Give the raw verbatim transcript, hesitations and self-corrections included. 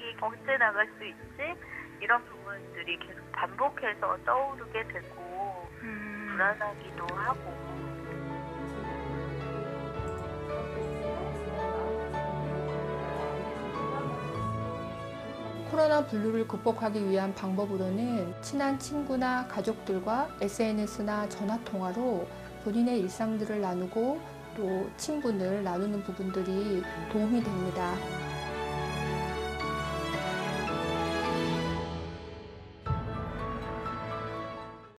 생각이 언제 나갈 수 있지? 이런 부분들이 계속 반복해서 떠오르게 되고 음. 불안하기도 하고. 코로나 블루를 극복하기 위한 방법으로는 친한 친구나 가족들과 에스엔에스나 전화통화로 본인의 일상들을 나누고 또 친분을 나누는 부분들이 도움이 됩니다.